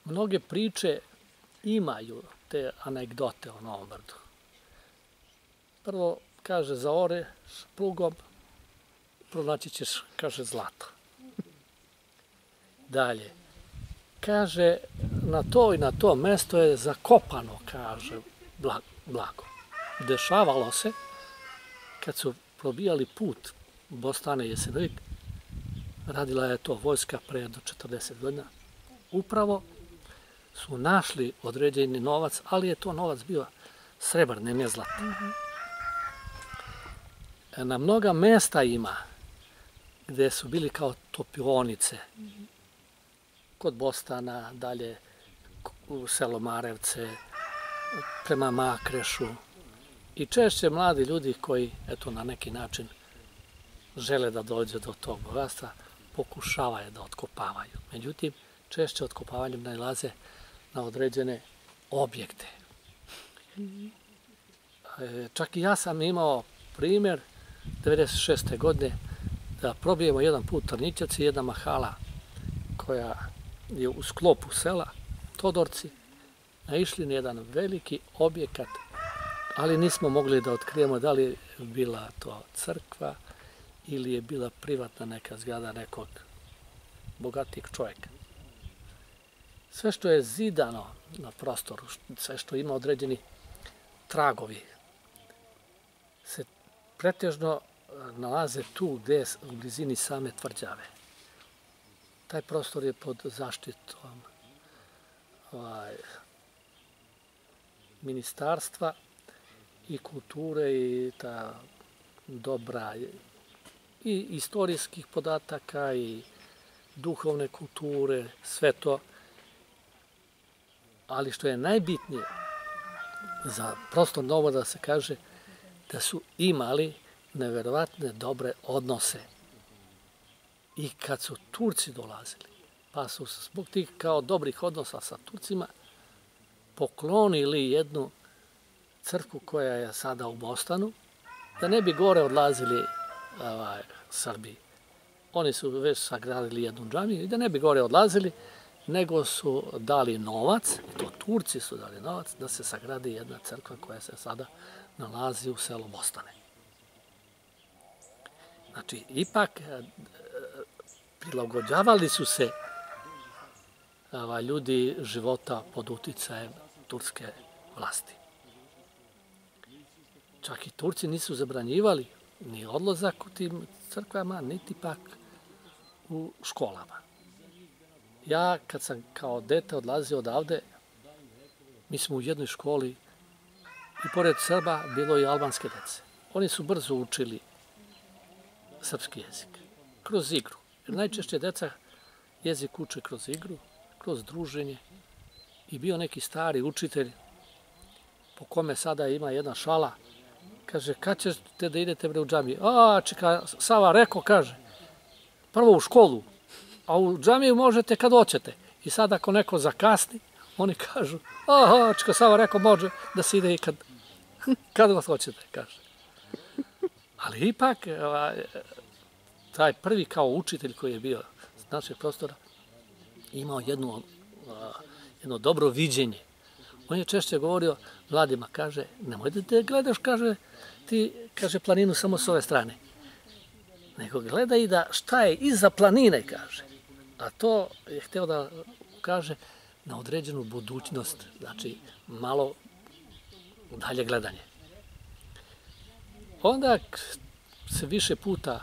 Mnoge priče imaju te anegdote o Novom Brdu. Prvo, kaže, za oreš plugom, pronaći ćeš, kaže, zlato. Dalje, kaže, na to i na to mesto je zakopano, kaže, blago. Dešavalo se, kad su probijali put Bostane i Jesenovik, radila je to vojska pre do 40 godina, upravo su našli određeni novac, ali je to novac bio srebrni, ne zlatni. Na mnoga mesta ima gde su bili kao topionice, kod Bostana, dalje u selo Marevce, prema Makrešu. I češće mladi ljudi koji, eto, na neki način žele da dođe do tog bogatstva, pokušavaju da otkopavaju. Međutim, češće otkopavanjem nailaze na određene objekte. Čak i ja sam imao primjer 96. godine da probijemo jedan put Trnićac i jedna mahala koja je u sklopu sela Todorci, naišli na jedan veliki objekat, ali nismo mogli da otkrijemo da li je bila to crkva ili je bila privatna neka zgrada nekog bogatijeg čovjeka. Sve što je zidano na prostoru, sve što ima određeni tragovi, se pretežno nalaze tu gde je u blizini same tvrđave. Taj prostor je pod zaštitom ministarstva i kulture i ta dobra i istorijskih podataka i duhovne kulture, sve to. Ali što je najbitnije za prostor Novog Brda se kaže da su imali neverovatne dobre odnose. I kad su Turci dolazili, pa su zbog tih kao dobrih odnosa sa Turcima poklonili jednu crkvu koja je sada u Bostanu, da ne bi gore odlazili Srbi. Oni su već sagradili jednu džamiju i da ne bi gore odlazili, nego su dali novac, i to Turci su dali novac, da se sagradi jedna crkva koja se sada nalazi u selu Bostane. Znači, ipak prilagođavali su se ljudi života pod uticajem turske vlasti. Čak i Turci nisu zabranjivali ni odlazak u tim crkvama, niti pak u školama. Ja, kad sam kao dete odlazio odavde, mi smo u jednoj školi i pored Srba bilo i albanske dece. Oni su brzo učili srpski jezik, kroz igru. Jer najčešće deca jezik uče kroz igru, kroz druženje. I bio neki stari učitelj po kome sada ima jedna šala, kaže, kad ćete da idete u džamiju? Čeka, Sava rekao, kaže, prvo u školu, a u džamiju možete kad hoćete. I sad ako neko zakasni, oni kažu, čeka, Sava rekao, može da se ide i kad vas hoćete, kaže. Ali ipak, taj prvi kao učitelj koji je bio s našeg prostora, imao jedno dobro viđenje. On je češće govorio mladima, kaže, nemoj da gledaš, kaže, ti, kaže, planinu samo s ove strane. Nego gledaj da šta je iza planine, kaže. A to je hteo da kaže na određenu budućnost, znači malo dalje gledanje. Onda se više puta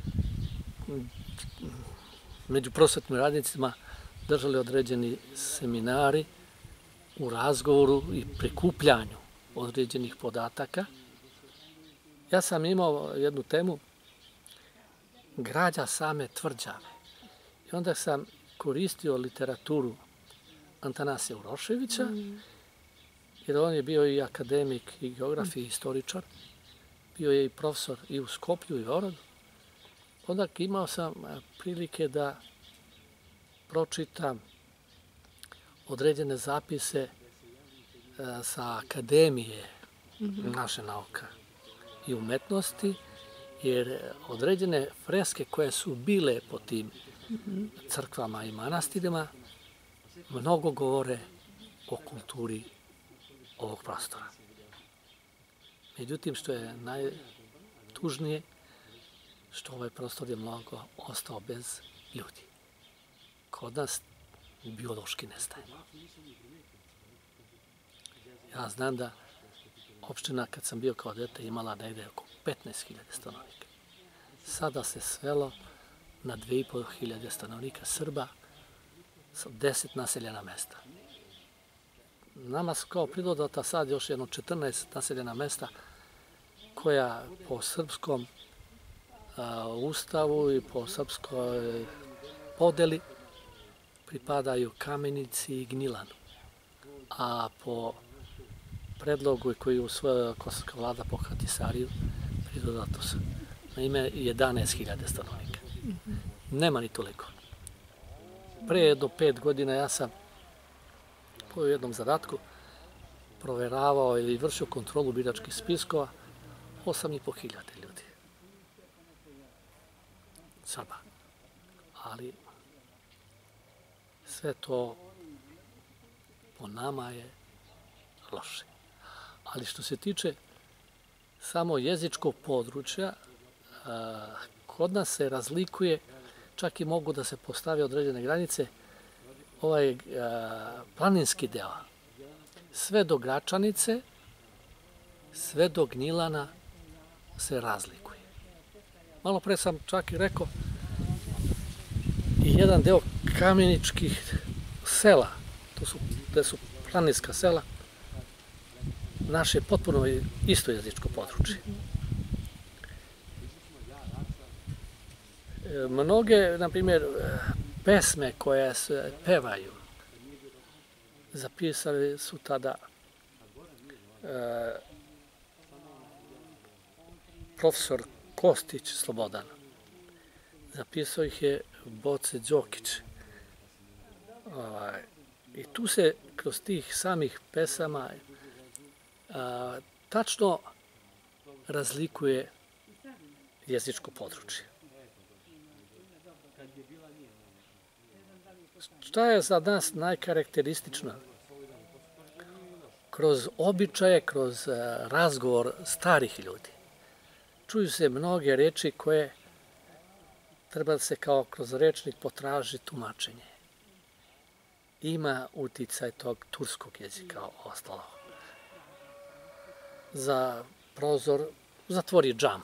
među prosvetnim radnicima držali određeni seminari u razgovoru i prikupljanju određenih podataka. Ja sam imao jednu temu građa same tvrđave. I onda sam koristio literaturu Antanasija Uroševića, jer on je bio i akademik, i geograf, i istoričar. Bio je i profesor i u Skoplju, i Beogradu. Onda imao sam prilike da pročitam određene zapise sa akademije naše nauka i umetnosti, jer određene freske koje su bile po tim crkvama i manastirima mnogo govore o kulturi ovog prostora. Međutim, što je najtužnije, što ovaj prostor je mnogo ostao bez ljudi. Kod nas biološki nestajemo. Ja znam da opština, kad sam bio kao dete, imala negde oko 15.000 stanovnika. Sada se svelo na 2.500 stanovnika Srba sa 10 naseljena mesta. Nama su kao pridodata sad još jedno 14 naseljena mesta koja po srpskom ustavu i po srpskoj podeli pripadaju Kamenici i Gnjilanu. A po predlogu koji je usvojila kosovska vlada po Hatisariju, pridodato su na ime 11.000 stanovnika. Nema ni toliko. Pre do 5 godina ja sam po jednom zadatku proveravao ili vršio kontrolu biračkih spiskova 8.500 ljudi. Srba. Ali sve to po nama je loše. Ali što se tiče samo jezičkog područja, kod nas se razlikuje, čak i mogu da se postave određene granice, ovaj planinski deo. Sve do Gračanice, sve do Gnjilana se razlikuje. Malo pre sam čak i rekao, i jedan deo kameničkih sela, gde su planinska sela, naše potpuno isto jezičko područje. Mnoge, na primjer, pesme koje se pevaju, zapisali su tada profesor Kostić Slobodan. Zapisao ih je Boce Đokić. I tu se kroz tih samih pesama tačno razlikuje jezičko područje. Šta je za nas najkarakteristično? Kroz običaje, kroz razgovor starih ljudi. Čuju se mnoge reči koje treba da se kao kroz rečnik potraži tumačenje. Ima uticaj tog turskog jezika ostalo. Za prozor zatvori džam.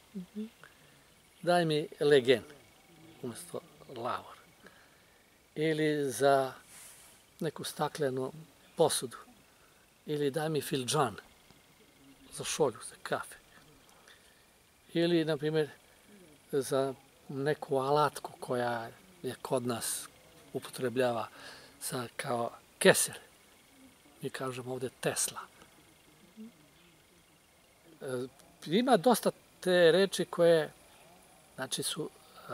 Daj mi legen umjesto lavor. Ili za neku staklenu posudu. Ili daj mi filđan za šolju, za kafe. Ili, na primjer, za neku alatku koja je kod nas upotrebljava kao keser. Mi kažemo ovde Tesla. Ima dosta te reči koje znači su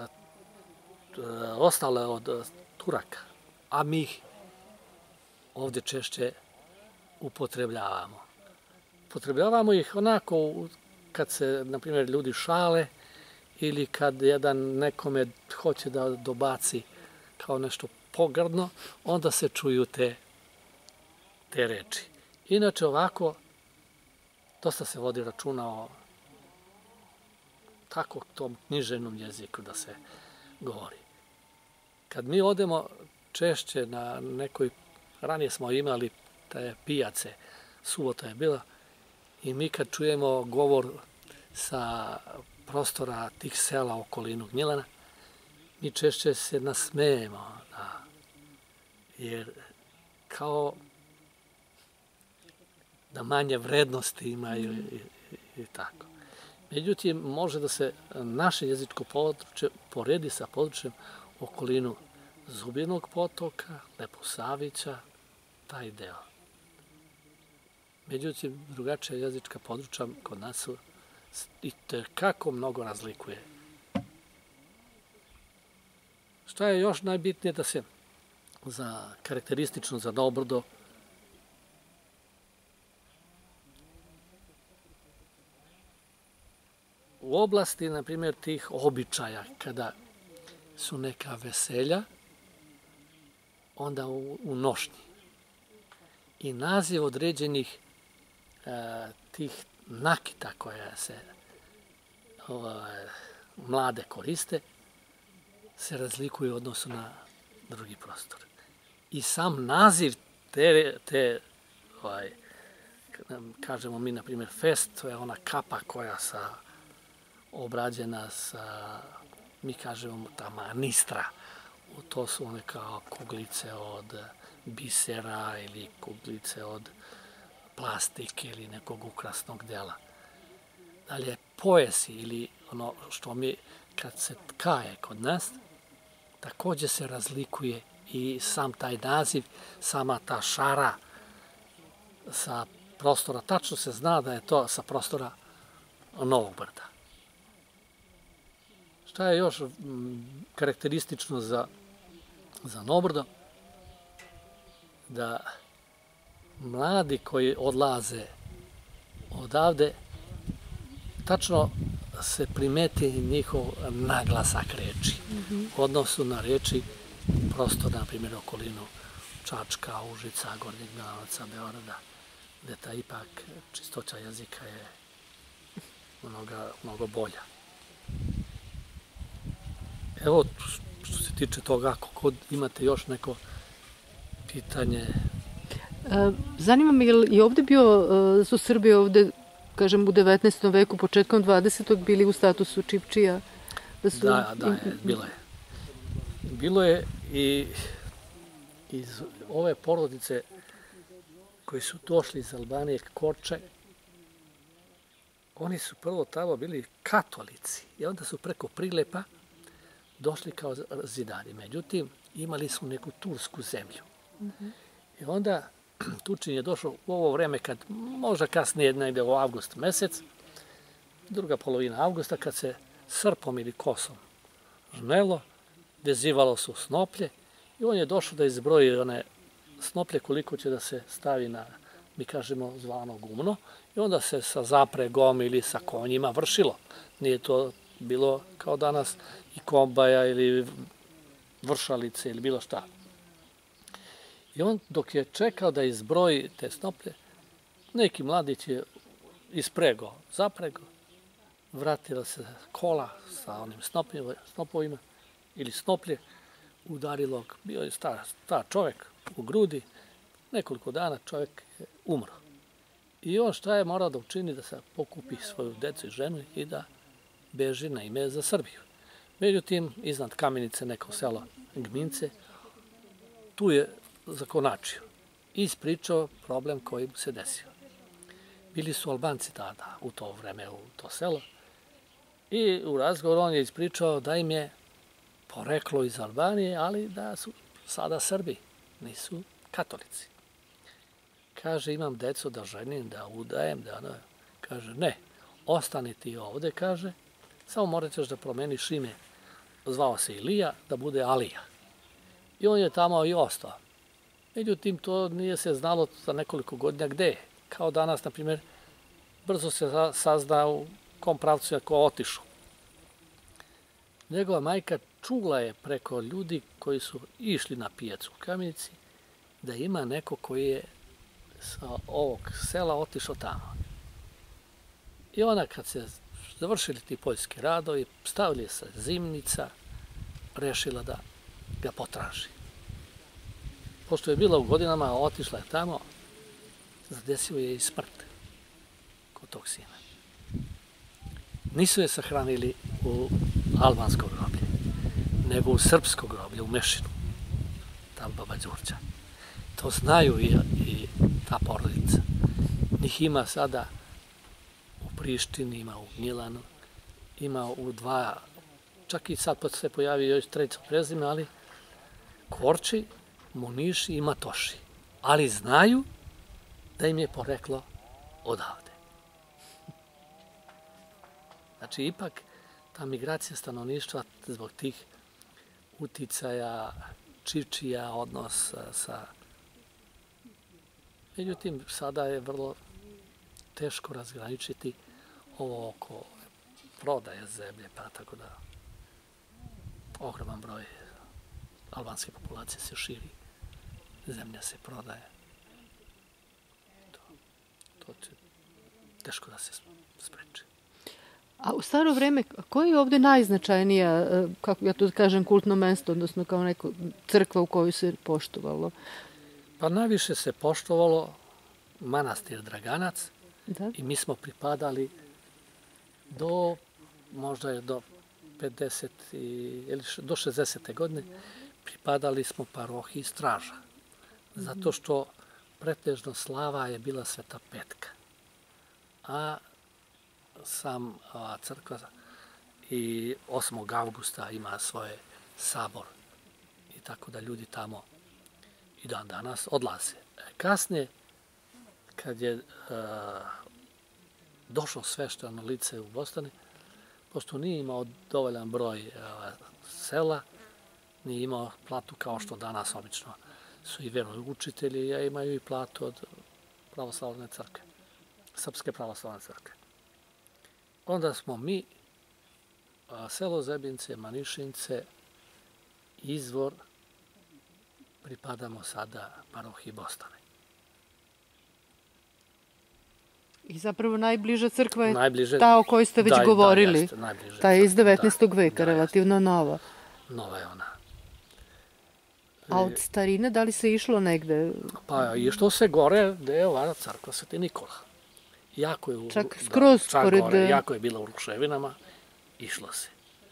ostale od Turaka, a mi ih ovde češće upotrebljavamo. Upotrebljavamo ih onako kad se, na primjer, ljudi šale ili kad jedan nekome hoće da dobaci kao nešto pogrdno, onda se čuju te reči. Inače ovako, dosta se vodi računa o tako tom književnom jeziku da se govori. Kad mi odemo češće na nekoj, ranije smo imali te pijace, subota je bila, i mi kad čujemo govor sa prostora tih sela okolinu Gnjilana, mi češće se nasmejemo, jer kao da manje vrednosti imaju i tako. Međutim, može da se naše jezičko područje poredi sa područjem okolinu Zubinog potoka, Leposavića, taj deo. Međutim, drugačija jezička područja kod nas su i tekako mnogo razlikuje. Šta je još najbitnije da se karakteristično za Novo Brdo u oblasti, na primjer, tih običaja, kada su neka veselja, onda u nošnji. I naziv određenih tih nakita koje se mlade koriste se razlikuju u odnosu na drugi prostor. I sam naziv te kažemo mi, na primjer, fest, to je ona kapa koja je obrađena sa, mi kažemo, ta manistra. To su one kao kuglice od bisera ili kuglice od plastike ili nekog ukrasnog dela. Dalje, pojesi ili ono što mi, kad se tkaje kod nas, takođe se razlikuje i sam taj naziv, sama ta šara sa prostora, tačno se zna da je to sa prostora Novog Brda. Šta je još karakteristično za Novo Brdo? Da mladi koji odlaze odavde, tačno se primeti njihov naglasak reči u odnosu na reči prostora, na primjer, okolinu Čačka, Užica, Gornjeg Milanovaca, Beograda, gde ta ipak čistoća jezika je mnogo bolja. Evo, što se tiče toga, ako imate još neko pitanje. Zanima me, je li ovde bio, su Srbi ovde, kažem, u 19. veku, početkom 20. bili u statusu čivčija? Da, bilo je. Bilo je i iz ove porodice koji su došli iz Albanije, Korče, oni su prvo tamo bili katolici i onda su preko Prilepa došli kao zidari. Međutim, imali su neku tursku zemlju. I onda Turčin je došao u ovo vreme kad, možda kasnije, negde u avgust mesec, druga polovina avgusta, kad se srpom ili kosom žnelo, vezivalo su snoplje i on je došao da izbroji one snoplje koliko će da se stavi na, mi kažemo, zvano gumno, i onda se sa zapregom ili sa konjima vršilo. Nije to bilo kao danas i kombaja ili vršalice ili bilo šta. I on, dok je čekao da izbroji te snoplje, neki mladić je isprego, zaprego, vratila se kola sa onim snopovima ili snoplje, udarilo, bio je star čovek u grudi, nekoliko dana čovek je umro. I on šta je morao da učini? Da se pokupi svoju decu i ženu i da beži na ime za Srbiju. Međutim, iznad Kamenice, neko selo Gmince, tu je zakonačio i ispričao problem koji mu se desio. Bili su Albanci tada u to vreme u to selo i u razgovoru on je ispričao da im je poreklo iz Albanije, ali da su sada Srbi, nisu katolici. Kaže, imam decu da ženim, da udajem, kaže, ne, ostani ti ovde, kaže, samo morat ćeš da promeniš ime, zvao se Ilija, da bude Alija. I on je tamo i ostao. Međutim, to nije se znalo za nekoliko godina gde je. Kao danas, na primjer, brzo se sazna u kom pravcu je ko otišao. Njegova majka čula je preko ljudi koji su išli na pijacu u Kamenici da ima neko koji je sa ovog sela otišao tamo. I ona, kad se završili ti poljski radovi, stavili se zimnica, rešila da ga potraži. Pošto je bila u godinama, otišla je tamo, zadesio je i smrt kod tog sina. Nisu je sahranili u albansko groblje, nego u srpsko groblje, u Mešinu, tamo baba Đurđa. To znaju i ta porodica. Njih ima sada u Prištini, ima u Gnjilanu, ima u dva, čak i sad se pojavi još treće prezime, ali Korči, Muniši i Matoši. Ali znaju da im je poreklo odavde. Znači, ipak ta migracija stanovništva zbog tih uticaja, čivčija, odnos sa... Međutim, sada je vrlo teško razgraničiti ovo oko prodaje zemlje, pa tako da ogroman broj albanske populacije se širi zemlja se prodaje. To će teško da se spreči. A u staro vreme, koja je ovde najznačajnija, kako ja to kažem, kultno mesto, odnosno kao neko crkva u koju se poštovalo? Pa najviše se poštovalo manastir Draganac, Da? i mi smo pripadali do, možda je do 50 ili do 60. godine, pripadali smo parohiji Straža. Zato što pretežno slava je bila Sveta Petka. A sam crkva i 8. avgusta ima svoje sabor. I tako da ljudi tamo i dan danas odlaze. Kasnije, kad je došlo svešteno lice u Bostani, pošto nije imao dovoljan broj sela, nije imao platu kao što danas obično su i veroučitelji, a imaju i platu od pravoslavne crkve, Srpske pravoslavne crkve. Onda smo mi, selo Zebince, Manišince, Izvor, pripadamo sada parohiji Bostane. I zapravo najbliža crkva je Najbliže, ta o kojoj ste već govorili. Jeste, najbliže. Ta je iz 19. Da, veka, relativno nova. Nova je ona. A od starine, da li se išlo negde? Pa išlo se gore, gde je ova crkva Sveti Nikola. Jako je, Čak skroz pored... gore, jako je bila u ruševinama, išlo se.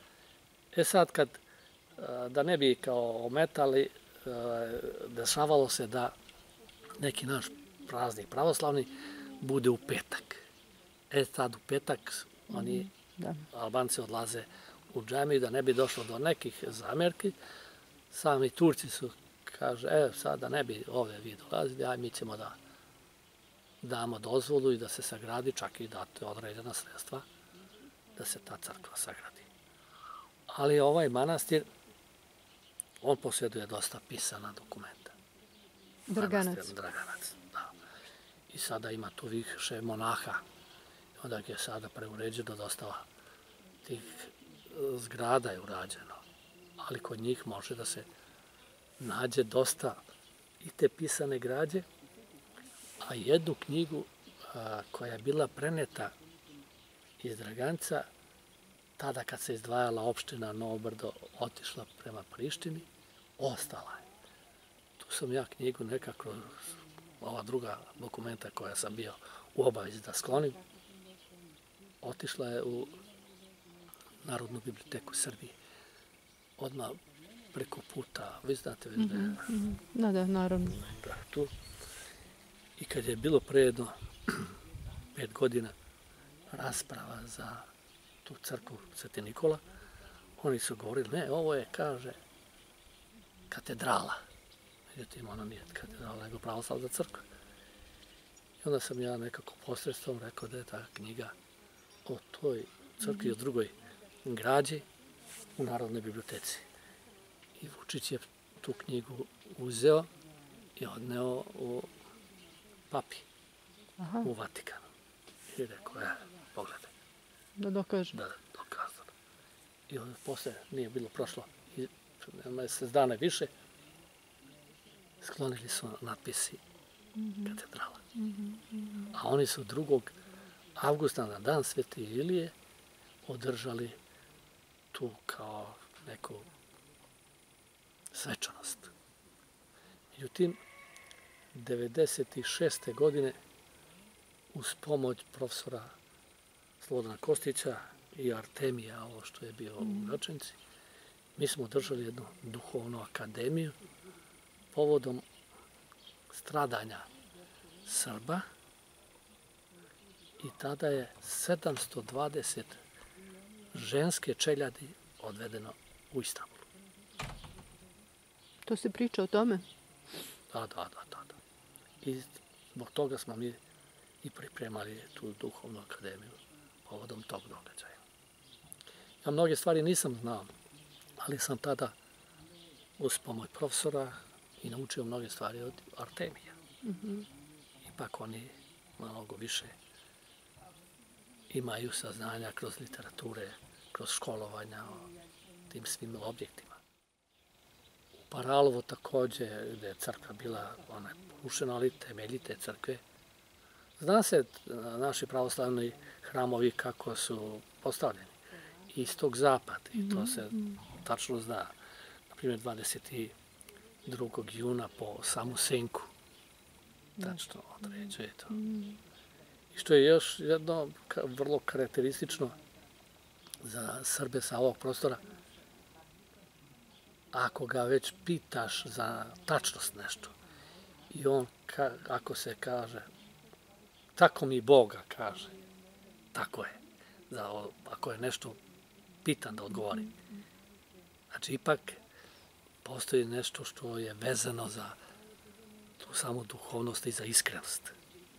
Sad kad, da ne bi kao ometali, dešavalo se da neki naš praznik pravoslavni bude u petak. Sad u petak oni, Albanci, odlaze u džamiju, da ne bi došlo do nekih zamerki. Sami Turci su, kaže, sad da ne bi ovde vi dolazili, aj mi ćemo da damo dozvolu i da se sagradi, čak i date određena sredstva da se ta crkva sagradi. Ali ovaj manastir, on posjeduje dosta pisana dokumenta. Draganac. Draganac, da. I sada ima tu više monaha. Onda je sada preuređeno dosta tih zgrada je urađeno. Ali kod njih može da se nađe dosta i te pisane građe, a jednu knjigu koja je bila preneta iz Draganca, tada kad se izdvajala opština Novo Brdo, otišla prema Prištini, ostala je. Tu sam ja knjigu nekako, ova druga dokumenta koja sam bio u obavezi da sklonim, otišla je u Narodnu biblioteku Srbije. Odmah preko puta, vi znate već da je... Da, naravno. Da, tu. I kad je bilo pre jedno 5 godina rasprava za tu crkvu Sveti Nikola, oni su govorili, ne, ovo je, kaže, katedrala. Međutim, ona nije katedrala, nego pravoslavna crkva. I onda sam ja nekako posredstvom rekao da je ta knjiga o toj crkvi, o drugoj građi u Narodnoj biblioteci. I Vučić je tu knjigu uzeo i odneo u papi, u Vatikanu. I rekao, pogledaj. Da dokaže. Da, dokazano. I onda posle, nije bilo prošlo mesec dana više, sklonili su natpisi katedrala. A oni su 2. avgusta na dan Sveti Ilije održali tu kao neku svečanost. Međutim, 96. godine uz pomoć profesora Slobodana Kostića i Artemija, ovo što je bio u Gračenici, mi smo održali jednu duhovnu akademiju povodom stradanja Srba i tada je 720 ženske čeljadi odvedeno u Istanbul. To se priča o tome? Da. I zbog toga smo mi i pripremali tu duhovnu akademiju povodom tog događaja. Ja mnoge stvari nisam znao, ali sam tada uz pomoć profesora i naučio mnoge stvari od Artemija. Ipak oni mnogo više imaju saznanja kroz literature, kroz školovanja o tim svim objektima. Paralovo takođe, gde je crkva bila porušena, ali temelji te crkve. Zna se naši pravoslavni hramovi kako su postavljeni. Istok, zapad, i to se tačno zna. Naprimjer, 22. juna po samu senku. Tačno određuje to. I što je još jedno vrlo karakteristično za Srbe sa ovog prostora, ako ga već pitaš za tačnost nešto, i on, ako se kaže, tako mi Boga kaže, tako je. Ako je nešto pitan da odgovori. Znači, ipak postoji nešto što je vezano za tu samu duhovnost i za iskrenost.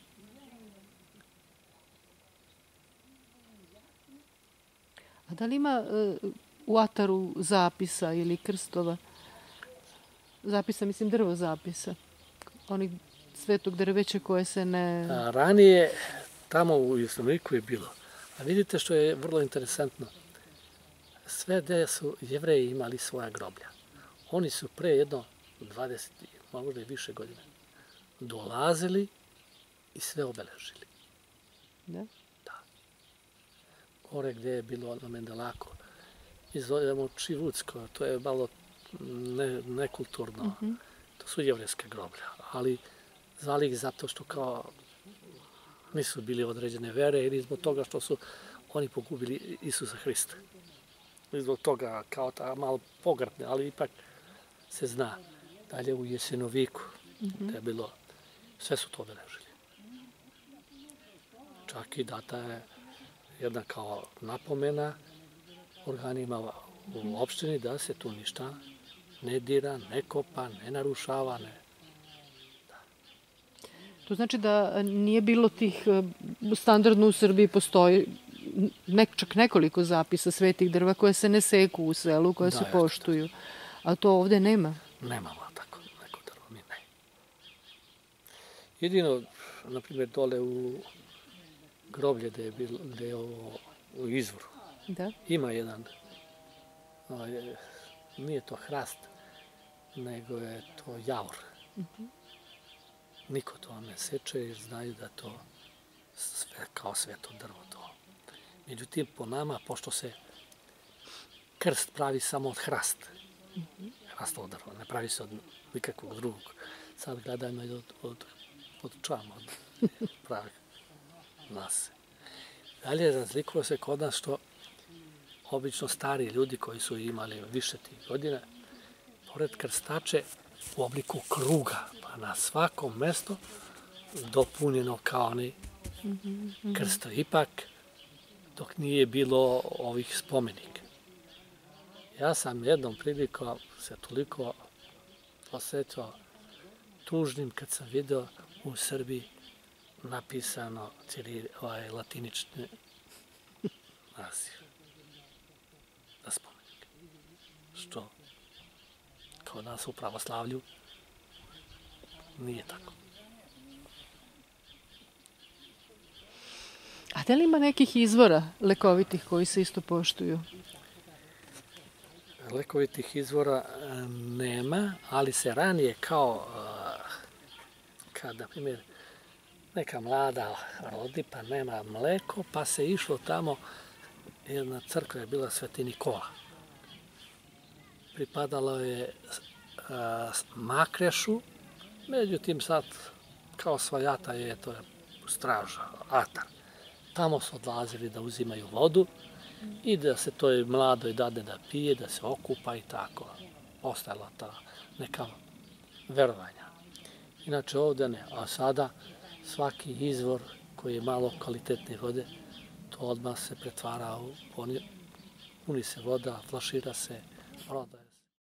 A da li ima u ataru zapisa ili krstova? Zapisa, mislim, drvo zapisa. Onih svetog drveća koje se ne... Ranije, tamo u Jasenoviku je bilo. A vidite što je vrlo interesantno. Sve gde su Jevreji imali svoja groblja. Oni su pre jedno 20, možda i više godina, dolazili i sve obeležili. Da? Da. Gore gde je bilo na Mendelako, izvojamo Čivucko, to je malo nekulturno. To su jevrejske groblja, ali zvali ih zato što kao nisu bili određene vere ili zbog toga što su oni pogubili Isusa Hrista. I zbog toga kao ta malo pogrdne, ali ipak se zna. Dalje u Jesenoviku, gde je bilo, sve su to obeležili. Čak i data je jedna kao napomena organima u opštini da se tu ništa ne dira, ne kopa, ne narušava, ne. To znači da nije bilo tih, standardno u Srbiji postoji čak nekoliko zapisa svetih drva koje se ne seku u selu, koje se poštuju. A to ovde nema? Nemamo tako neko drvo, mi ne. Jedino, na primjer, dole u groblje gde je u izvoru, ima jedan, nije to hrast, nego je to javor. Niko to ne seče jer znaju da to sve kao sveto drvo to. Međutim, po nama, pošto se krst pravi samo od hrasta, hrastovo drvo, ne pravi se od nikakvog drugog. Sad gledajmo i od čama, od pravih nase. Dalje, razlikuje se kod nas što obično stari ljudi koji su imali više tih godina, pored krstače u obliku kruga, pa na svakom mestu dopunjeno kao oni krsto. Ipak, dok nije bilo ovih spomenika. Ja sam jednom prilikom se toliko osjećao tužnim kad sam video u Srbiji napisano latinični naziv na spomenik. Što kod nas u pravoslavlju nije tako. A da li ima nekih izvora lekovitih koji se isto poštuju? Lekovitih izvora nema, ali se ranije kao kad, na primjer, neka mlada rodi pa nema mleko, pa se išlo tamo, jedna crkva je bila Sveti Nikola. Pripadalo je Makrešu, međutim sad kao svojata je to straža, atar. Tamo su odlazili da uzimaju vodu i da se toj mladoj dade da pije, da se okupa i tako. Ostala ta neka verovanja. Inače ovde ne, a sada svaki izvor koji je malo kvalitetnije vode, to odmah se pretvara u puni se voda, flašira se, prodaje.